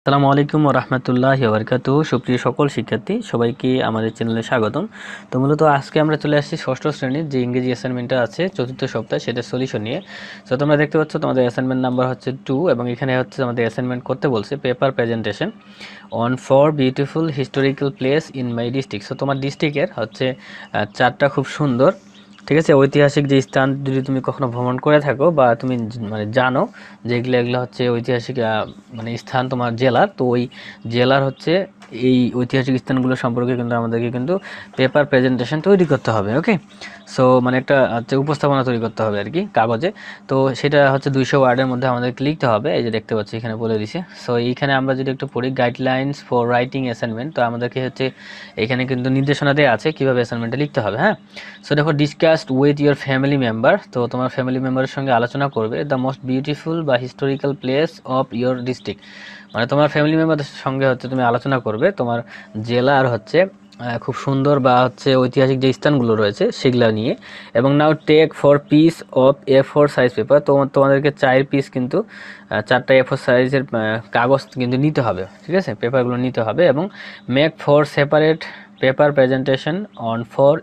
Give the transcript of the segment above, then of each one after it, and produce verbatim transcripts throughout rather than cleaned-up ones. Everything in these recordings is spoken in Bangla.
আসসালামু আলাইকুম ওয়া রাহমাতুল্লাহি ওয়া বারাকাতুহু। সুপ্রিয় সকল শিক্ষার্থী সবাইকে আমাদের চ্যানেলে স্বাগতম। তো মূলত আজকে আমরা চলে আসছি ষষ্ঠ শ্রেণীর যে ইংরেজি অ্যাসাইনমেন্টটা আছে চতুর্থ সপ্তাহে সেটা সলিউশন নিয়ে। তো তোমরা দেখতে পাচ্ছ তোমাদের অ্যাসাইনমেন্ট নাম্বার হচ্ছে টু এবং এখানে হচ্ছে আমাদের অ্যাসাইনমেন্ট করতে বলছে paper presentation on for beautiful historical place in my district. So তোমার ডিস্ট্রিক্টের হচ্ছে চারটা খুব সুন্দর, ঠিক আছে, ঐতিহাসিক যে স্থান যদি তুমি কখনো ভ্রমণ করে থাকো বা তুমি মানে জানো যে এগুলো এগুলো হচ্ছে ঐতিহাসিক মানে স্থান তোমার জেলার, তো ওই জেলার হচ্ছে এই ঐতিহাসিক স্থানগুলো সম্পর্কে কিন্তু আমাদেরকে কিন্তু পেপার প্রেজেন্টেশন তৈরি করতে হবে। ওকে, সো মানে একটা হচ্ছে উপস্থাপনা তৈরি করতে হবে আর কি কাগজে। তো সেটা হচ্ছে দুইশো ওয়ার্ডের মধ্যে আমাদেরকে লিখতে হবে। এই যে দেখতে পাচ্ছি এখানে বলে দিছে। সো এইখানে আমরা যদি একটু পড়ি গাইডলাইন্স ফর রাইটিং অ্যাসাইনমেন্ট, তো আমাদেরকে হচ্ছে এখানে কিন্তু নির্দেশনা দেওয়া আছে কীভাবে অ্যাসাইনমেন্টটা লিখতে হবে। হ্যাঁ, সো দেখো discussed with your family member, তো তোমার ফ্যামিলি মেম্বারের সঙ্গে আলোচনা করবে দ্য মোস্ট বিউটিফুল বা historical place of your district, মানে তোমার ফ্যামিলি মেম্বারদের সঙ্গে হচ্ছে তুমি আলোচনা করবে তোমার জেলার হচ্ছে খুব সুন্দর বা হচ্ছে ঐতিহাসিক যে স্থানগুলো রয়েছে সেগুলো নিয়ে। এবং now take for piece of A four size paper, তো তোমাদেরকে চার পিস কিন্তু চারটা এ ফোর সাইজের কাগজ কিন্তু নিতে হবে, ঠিক আছে, পেপারগুলো নিতে হবে। এবং make for separate paper presentation on for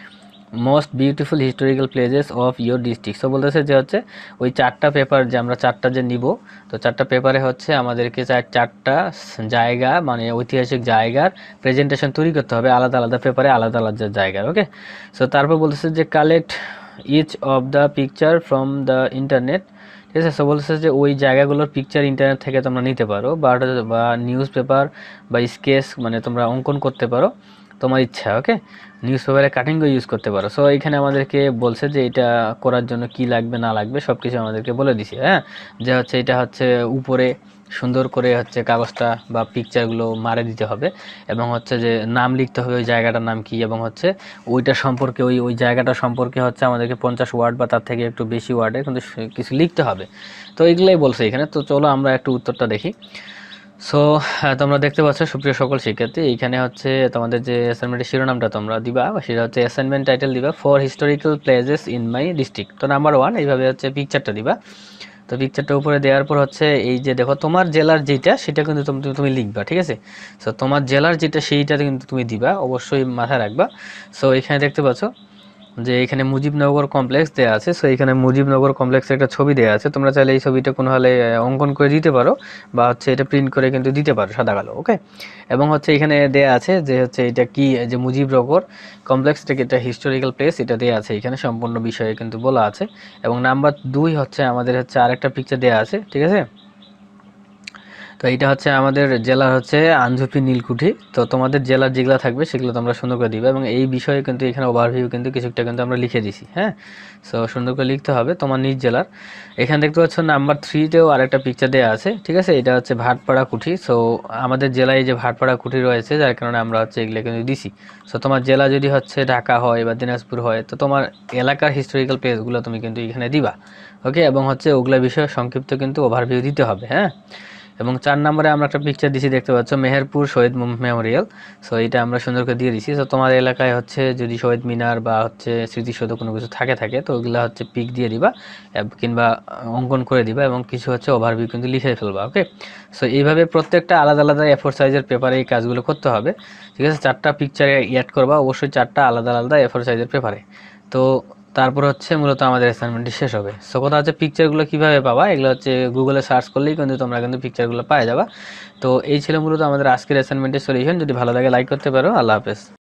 most beautiful historical places of your district. So বলতেছে যে হচ্ছে ওই চারটা পেপার যে আমরা চারটা যে নিব, তো চারটা পেপারে হচ্ছে আমাদেরকে চার চারটা জায়গা মানে ঐতিহাসিক জায়গার প্রেজেন্টেশন তৈরি করতে হবে, আলাদা আলাদা পেপারে আলাদা আলাদা জায়গার। ওকে, সো তারপর বলতেছে যে collect each of the picture from the internet, ঠিক আছে। সো বলতেছে যে ওই জায়গাগুলোর পিকচার ইন্টারনেট থেকে তোমরা নিতে পারো বা বা নিউজ পেপার বা স্কেচ মানে তোমরা অঙ্কন করতে পারো তোমার ইচ্ছা। ওকে, নিউজ পেপারে কাটিংও ইউজ করতে পারো। সো এখানে আমাদেরকে বলছে যে এটা করার জন্য কি লাগবে না লাগবে সব কিছু আমাদেরকে বলে দিছে। হ্যাঁ, যে হচ্ছে এটা হচ্ছে উপরে সুন্দর করে হচ্ছে কাগজটা বা পিকচারগুলো মারে দিতে হবে এবং হচ্ছে যে নাম লিখতে হবে ওই জায়গাটার নাম কি, এবং হচ্ছে ওইটা সম্পর্কে ওই ওই জায়গাটা সম্পর্কে হচ্ছে আমাদেরকে পঞ্চাশ ওয়ার্ড বা তার থেকে একটু বেশি ওয়ার্ডে কিন্তু কিছু লিখতে হবে। তো এগুলোই বলছে এখানে। তো চলো আমরা একটু উত্তরটা দেখি। সো তোমরা দেখতে পাচ্ছ সুপ্রিয় সকল শিক্ষার্থী, এইখানে হচ্ছে তোমাদের যে অ্যাসাইনমেন্টের শিরোনামটা তোমরা দিবা সেটা হচ্ছে অ্যাসাইনমেন্ট টাইটেল দিবা for historical places in my district. তো নাম্বার ওয়ান এইভাবে হচ্ছে পিকচারটা দিবা। তো পিকচারটা উপরে দেওয়ার পর হচ্ছে এই যে দেখো তোমার জেলার যেটা সেটা কিন্তু তুমি তুমি লিখবা, ঠিক আছে। সো তোমার জেলার যেটা সেইটা কিন্তু তুমি দিবা, অবশ্যই মাথায় রাখবা। সো এখানে দেখতে পাচ্ছ যে এখানে মুজিবনগর কমপ্লেক্স দেওয়া আছে। সো এখানে মুজিবনগর কমপ্লেক্সের একটা ছবি দেওয়া আছে, তোমরা চাইলে এই ছবিটা কোনো হলে অঙ্কন করে দিতে পারো বা হচ্ছে এটা প্রিন্ট করে কিন্তু দিতে পারো সাদা কালো। ওকে, এবং হচ্ছে এখানে দেওয়া আছে যে হচ্ছে এটা কি যে মুজিবনগর কমপ্লেক্সটা কি এটা হিস্টোরিক্যাল প্লেস, এটা দেওয়া আছে এখানে সম্পূর্ণ বিষয়ে কিন্তু বলা আছে। এবং নাম্বার দুই হচ্ছে আমাদের হচ্ছে আরেকটা পিকচার দেওয়া আছে, ঠিক আছে। তো এইটা হচ্ছে আমাদের জেলার হচ্ছে আঞ্জুপি নীলকুঠি। তো তোমাদের জেলার যেগুলো থাকবে সেগুলো তোমরা সুন্দর করে দিবে এবং এই বিষয়ে কিন্তু এখানে ওভারভিউ কিন্তু কিছুটা কিন্তু আমরা লিখে দিছি। হ্যাঁ, সো সুন্দর করে লিখতে হবে তোমার নিজ জেলার। এখানে দেখতে পাচ্ছ নাম্বার থ্রিতেও আরেকটা পিকচার দেওয়া আছে, ঠিক আছে। এটা হচ্ছে ভাটপাড়া কুঠি। সো আমাদের জেলায় যে ভাটপাড়া কুঠি রয়েছে যার কারণে আমরা হচ্ছে এগুলো কিন্তু দিছি। সো তোমার জেলা যদি হচ্ছে ঢাকা হয় বা দিনাজপুর হয় তো তোমার এলাকার হিস্টোরিক্যাল প্লেসগুলো তুমি কিন্তু এখানে দিবা। ওকে, এবং হচ্ছে ওগুলো বিষয়ে সংক্ষিপ্ত কিন্তু ওভারভিউ দিতে হবে। হ্যাঁ, এবং চার নম্বরে আমরা একটা পিকচার দিছি, দেখতে পাচ্ছ মেহেরপুর শহীদ মেমোরিয়াল। সো এটা আমরা সুন্দর করে দিয়ে দিছি। সো তোমার এলাকায় হচ্ছে যদি শহীদ মিনার বা হচ্ছে স্মৃতিসৌধ কোনো কিছু থাকে থাকে তো ওগুলো হচ্ছে পিক দিয়ে দিবা কিংবা অঙ্কন করে দিবা এবং কিছু হচ্ছে ওভারভিউ কিন্তু লিখে ফেলবা। ওকে, সো এইভাবে প্রত্যেকটা আলাদা আলাদা এ ফোর সাইজের পেপারে এই কাজগুলো করতে হবে, ঠিক আছে। চারটা পিকচারে অ্যাড করবা, অবশ্যই চারটা আলাদা আলাদা এ ফোর সাইজের পেপারে। তো তারপর হচ্ছে মূলত আমাদের অ্যাসাইনমেন্টটি শেষ হবে। সো কথা হচ্ছে পিকচারগুলো কীভাবে পাবা, এগুলো হচ্ছে গুগলে সার্চ করলেই কিন্তু তোমরা কিন্তু পিকচারগুলো পাওয়া যাবা। তো এই ছিল মূলত আমাদের আজকের অ্যাসাইনমেন্টের সলিউশন। যদি ভালো লাগে লাইক করতে পারো। আল্লাহ হাফেজ।